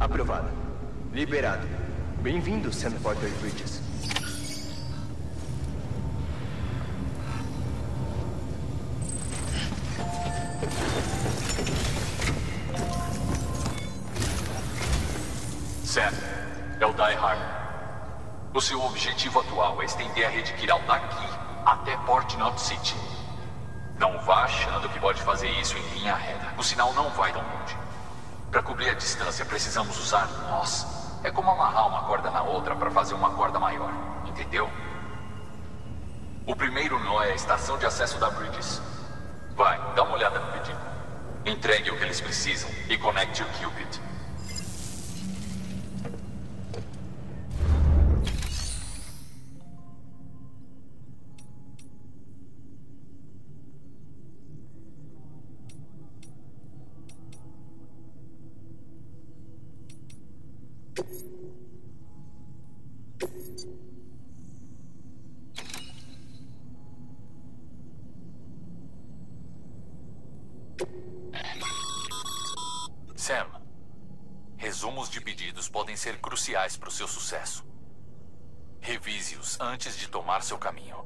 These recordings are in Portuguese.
Aprovado. Liberado. Bem-vindo, Sam Porter Bridges. Sam, é o Die Hard. O seu objetivo atual é estender a rede Kiral daqui até Port Knot City. Não vá achando que pode fazer isso em linha reta. O sinal não vai tão longe. Para cobrir a distância, precisamos usar nós. É como amarrar uma corda na outra para fazer uma corda maior. Entendeu? O primeiro nó é a estação de acesso da Bridges. Vai, dá uma olhada no pedido. Entregue o que eles precisam e conecte o Cupid. Sam, resumos de pedidos podem ser cruciais para o seu sucesso. Revise-os antes de tomar seu caminho.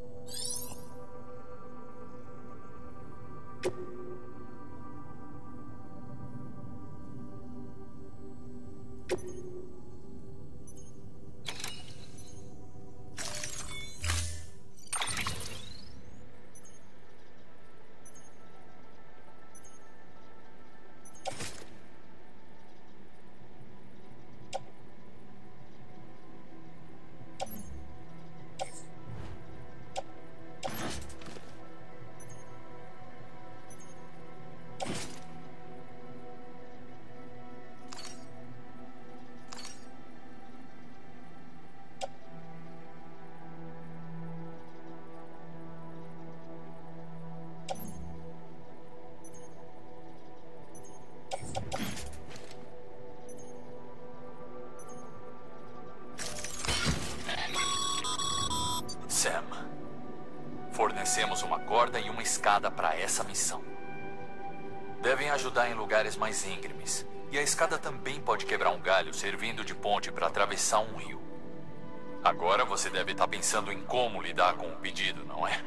Sam, fornecemos uma corda e uma escada para essa missão. Devem ajudar em lugares mais íngremes. E a escada também pode quebrar um galho servindo de ponte para atravessar um rio. Agora você deve estar pensando em como lidar com o pedido, não é?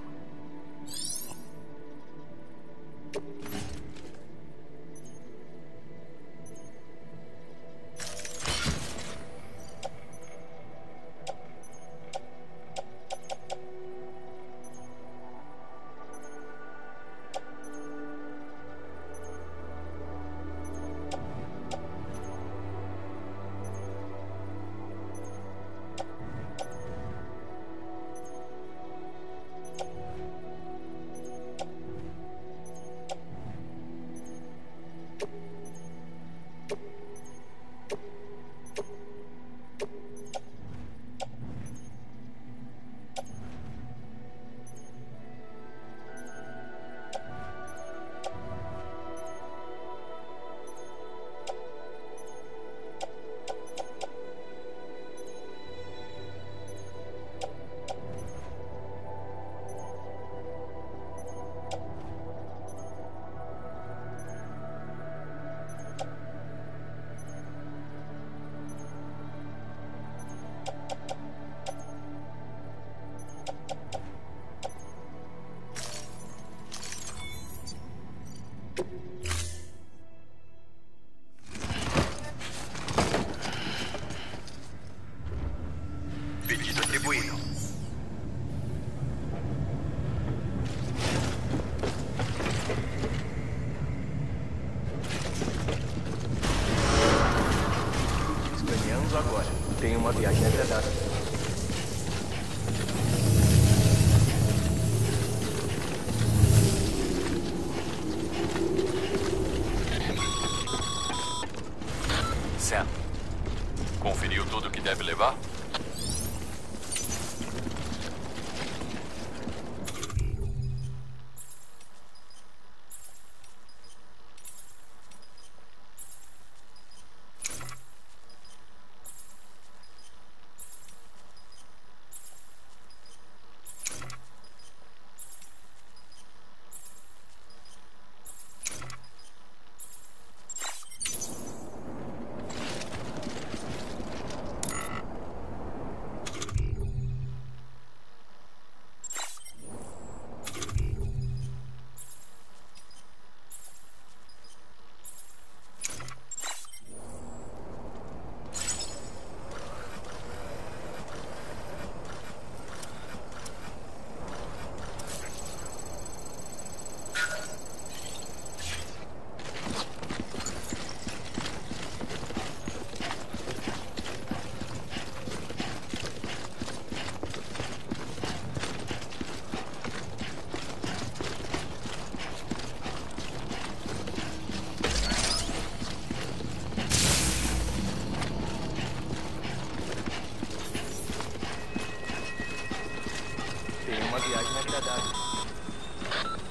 Pedido atribuído. Escaneando agora. Tenha uma viagem agradável. Sam, conferiu tudo o que deve levar?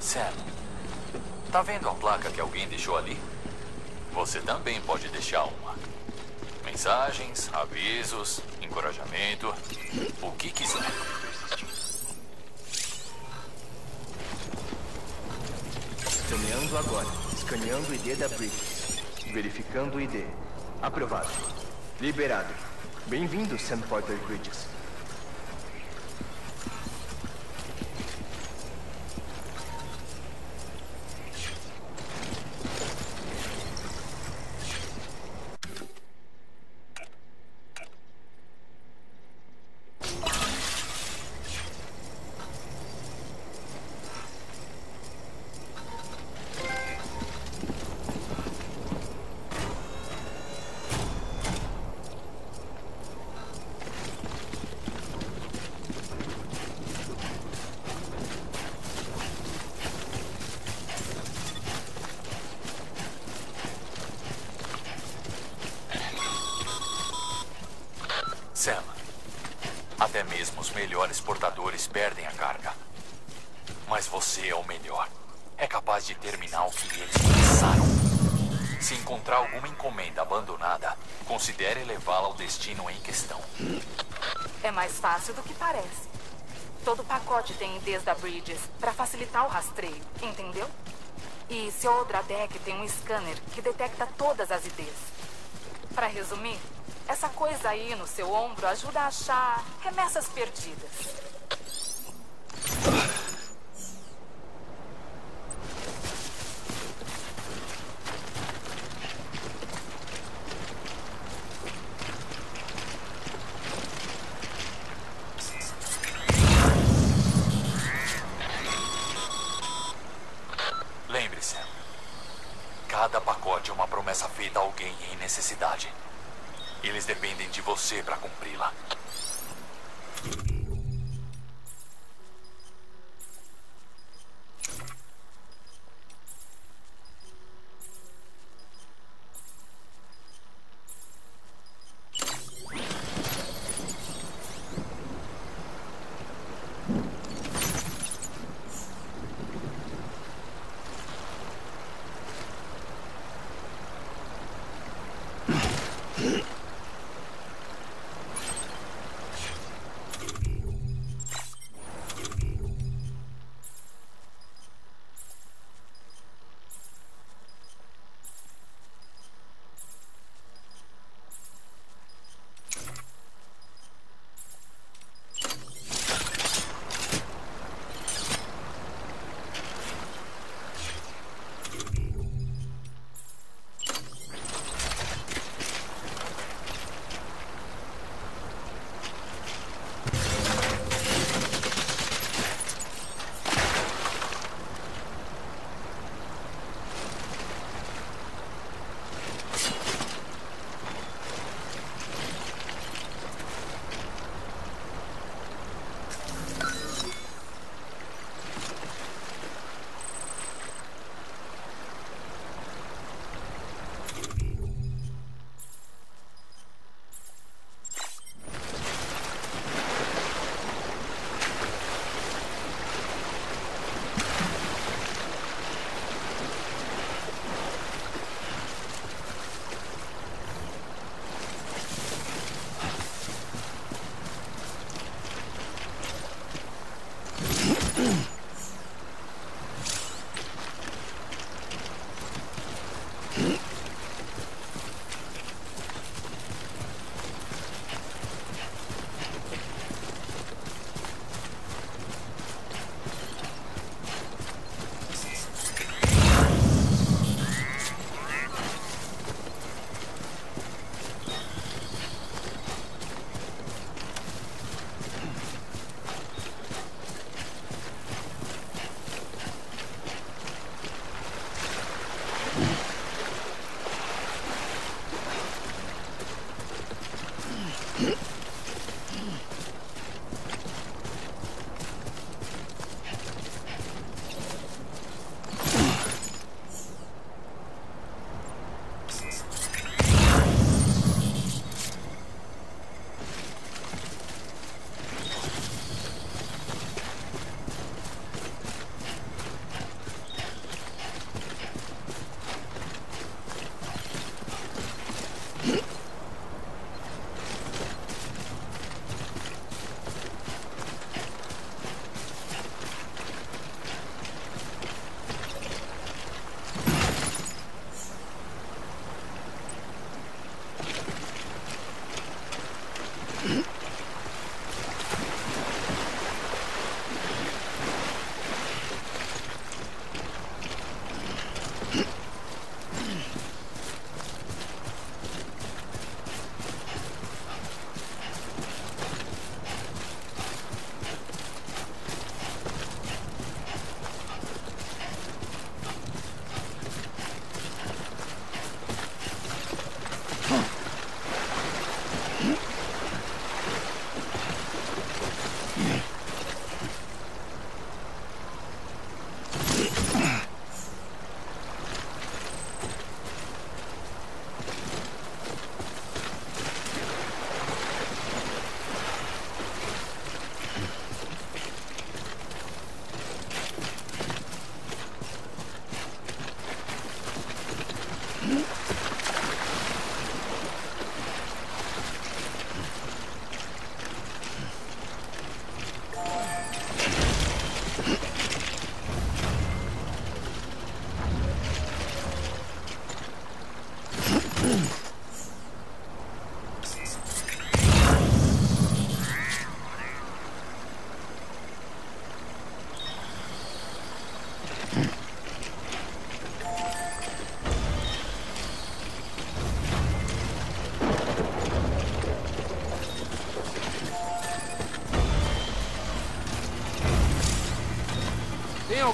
Sam, tá vendo a placa que alguém deixou ali? Você também pode deixar uma. Mensagens, avisos, encorajamento, o que quiser. Escaneando agora. Escaneando o ID da Bridges. Verificando o ID. Aprovado. Liberado. Bem-vindo, Sam Porter Bridges. Sam, até mesmo os melhores portadores perdem a carga. Mas você é o melhor. É capaz de terminar o que eles começaram. Se encontrar alguma encomenda abandonada, considere levá-la ao destino em questão. É mais fácil do que parece. Todo pacote tem IDs da Bridges para facilitar o rastreio, entendeu? E seu Odradek tem um scanner que detecta todas as IDs. Para resumir, essa coisa aí no seu ombro ajuda a achar remessas perdidas. Lembre-se, cada pacote é uma promessa feita a alguém em necessidade. Eles dependem de você para cumpri-la.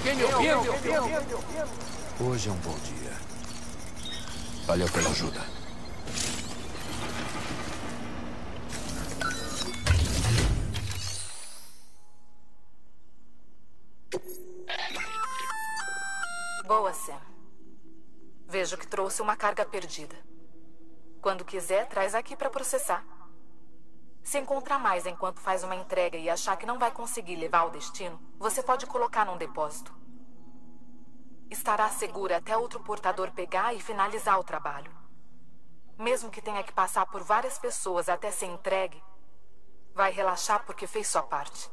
alguém me ouvindo? Hoje é um bom dia. Valeu pela ajuda. Boa, Sam. Vejo que trouxe uma carga perdida. Quando quiser, traz aqui para processar. Se encontrar mais enquanto faz uma entrega e achar que não vai conseguir levar ao destino, você pode colocar num depósito. Estará segura até outro portador pegar e finalizar o trabalho. Mesmo que tenha que passar por várias pessoas até ser entregue, vai relaxar porque fez sua parte.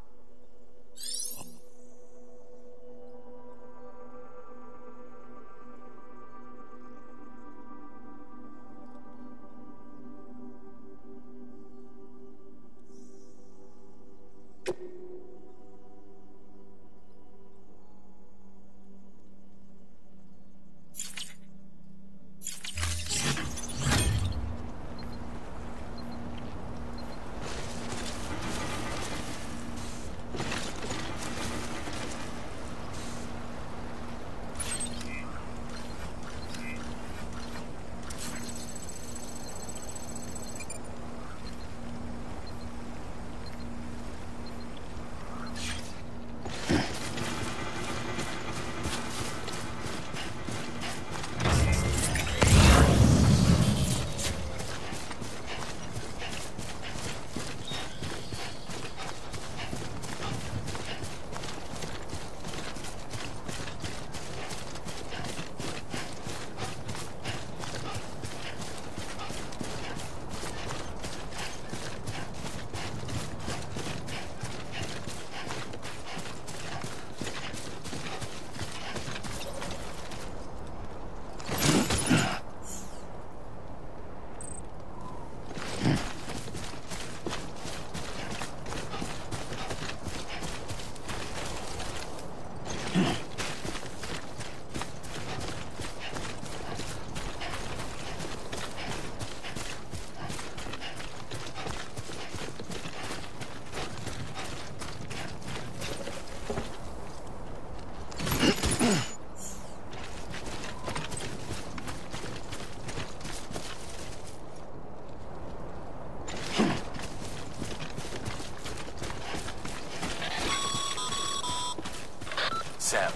Sam,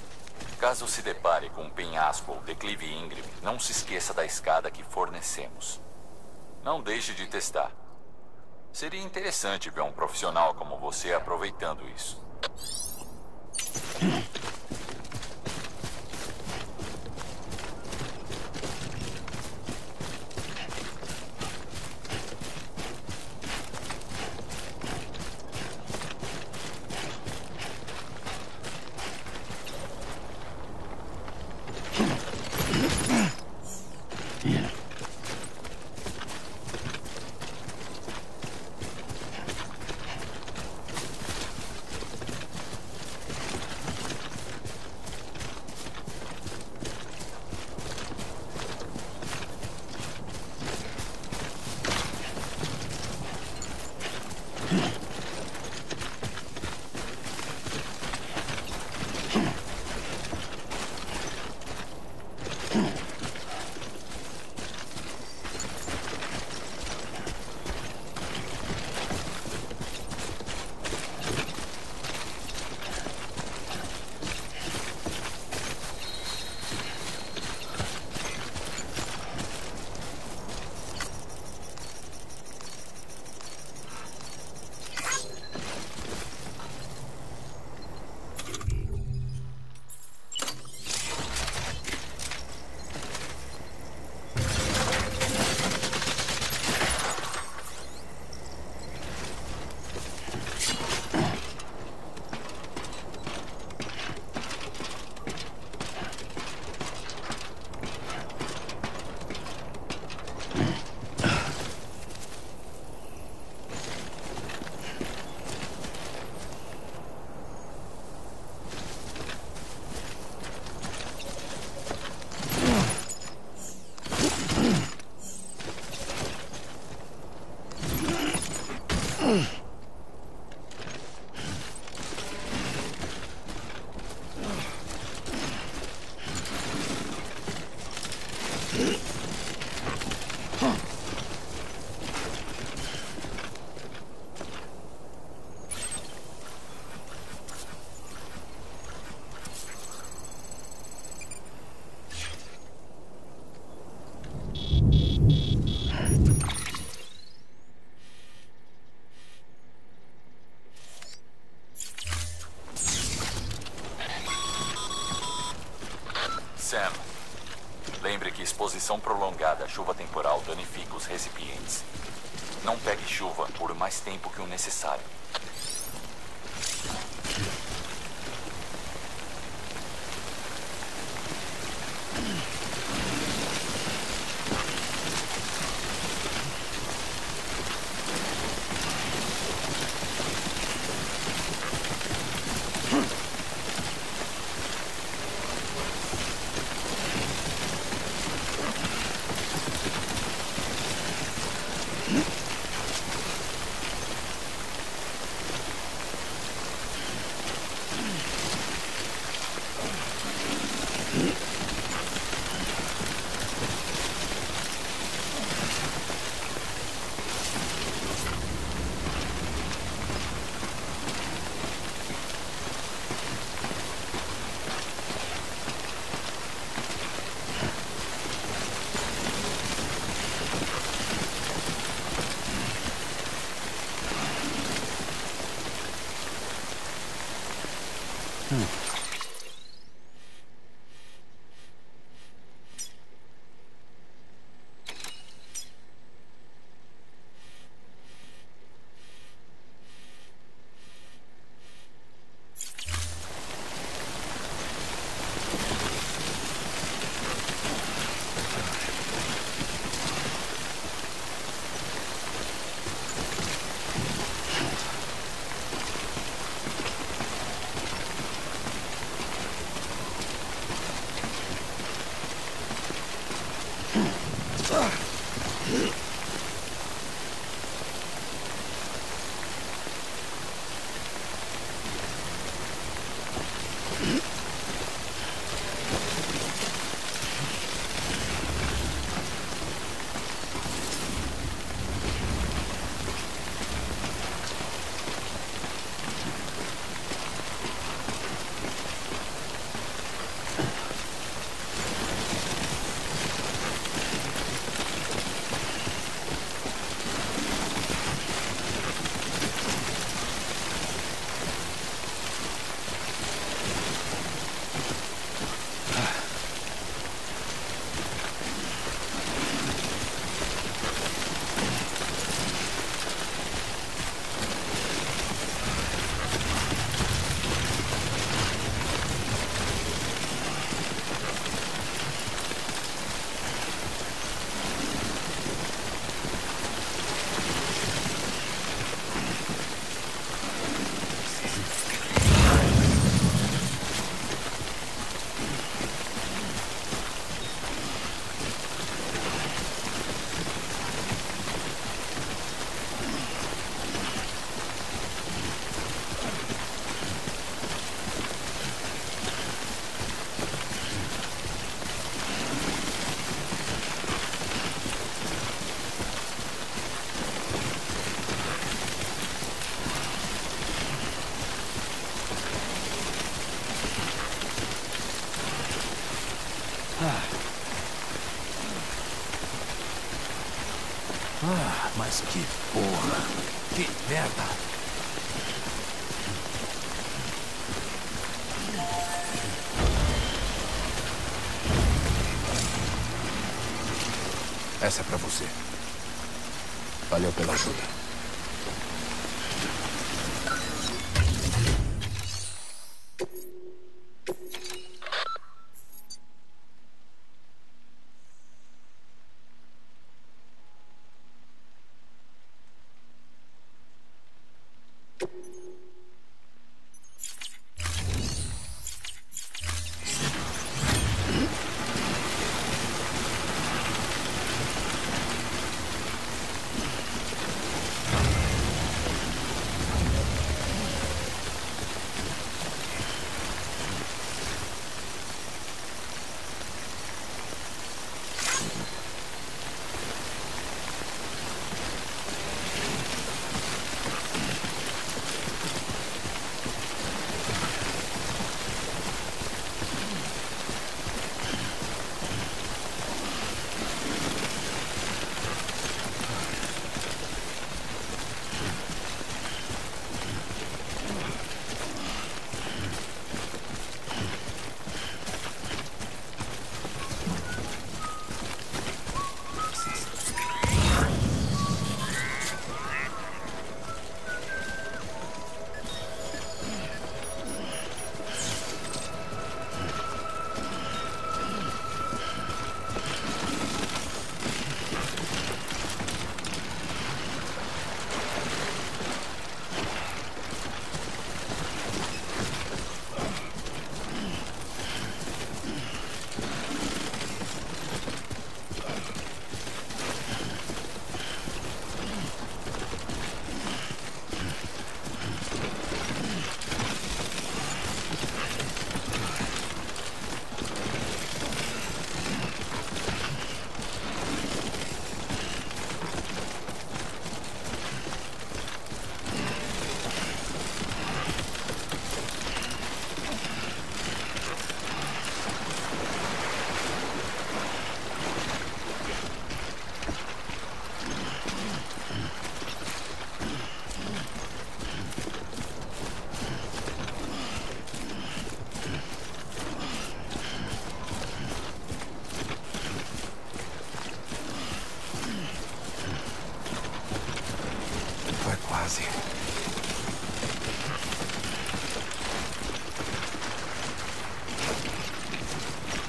caso se depare com um penhasco ou declive íngreme, não se esqueça da escada que fornecemos. Não deixe de testar. Seria interessante ver um profissional como você aproveitando isso. Sam, lembre que exposição prolongada à chuva temporal danifica os recipientes. Não pegue chuva por mais tempo que o necessário. Mas que porra! Que merda! Essa é pra você. Valeu pela ajuda.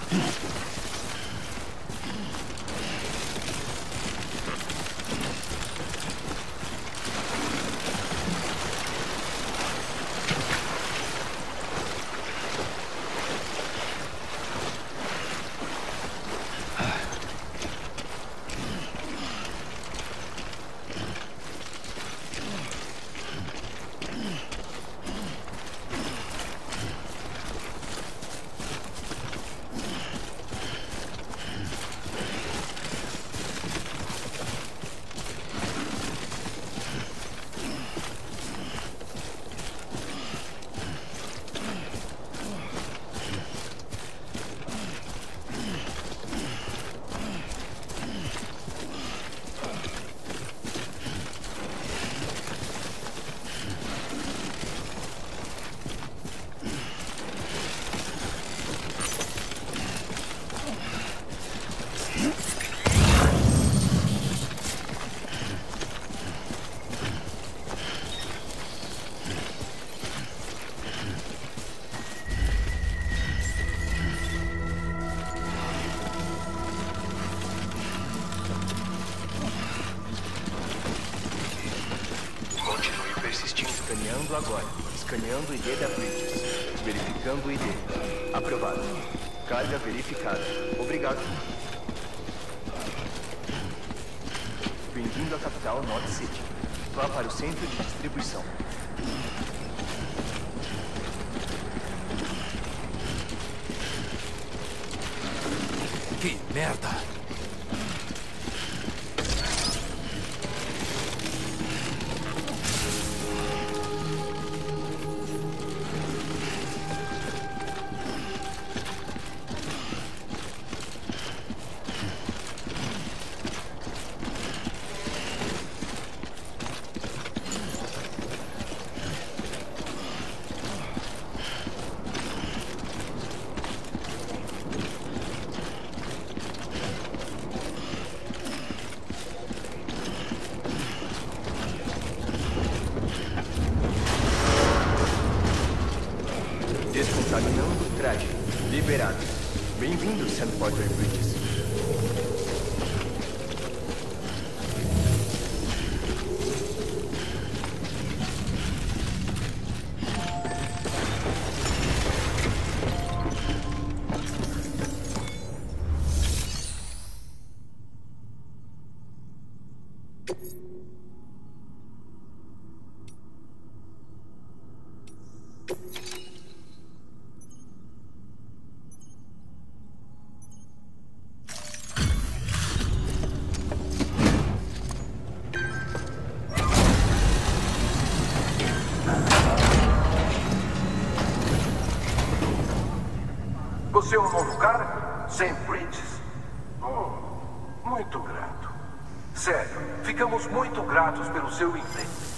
Escaneando agora. Escaneando o ID da Bridges. Verificando o ID. Aprovado. Carga verificada. Obrigado. Bem-vindo à capital North City. Vá para o centro de distribuição. Que merda! Descontaminando o traje. Liberado. Bem-vindo, St. Porter Bridges. Você é um novo cara? St. Bridges? Muito grato. Sério, ficamos muito gratos pelo seu empenho.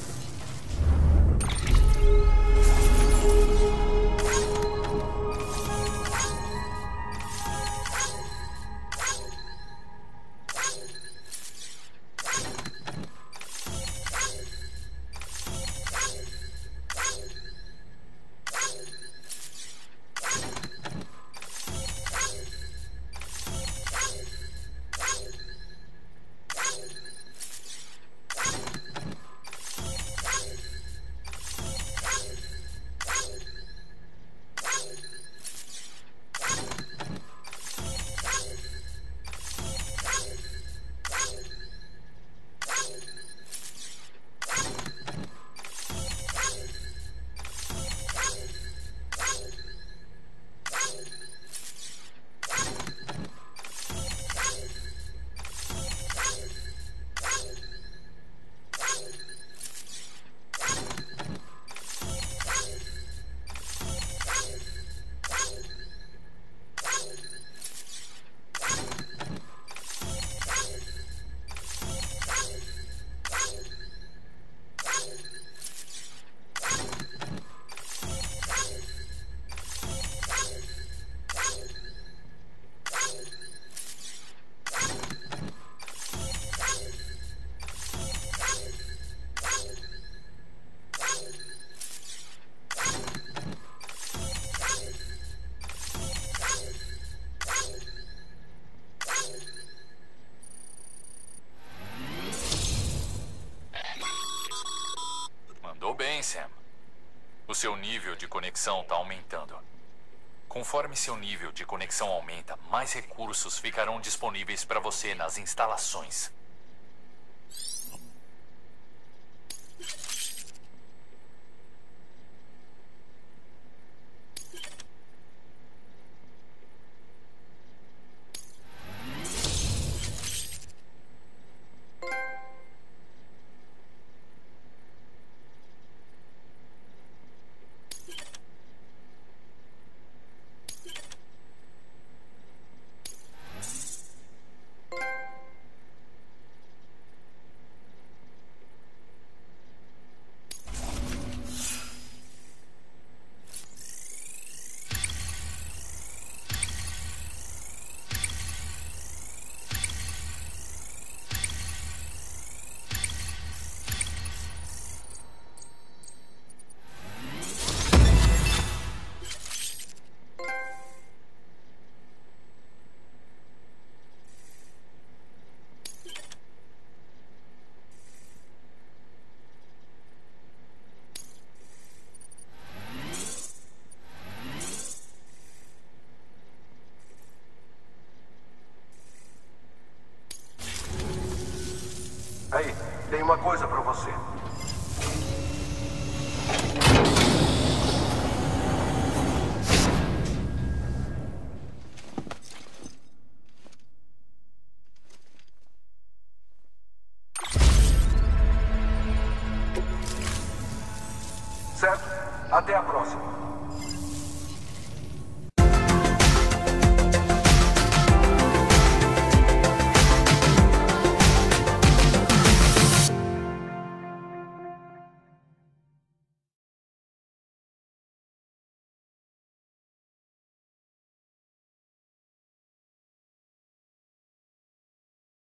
seu nível de conexão está aumentando. Conforme seu nível de conexão aumenta, mais recursos ficarão disponíveis para você nas instalações. Aí, tem uma coisa pra você. Certo? Até a próxima.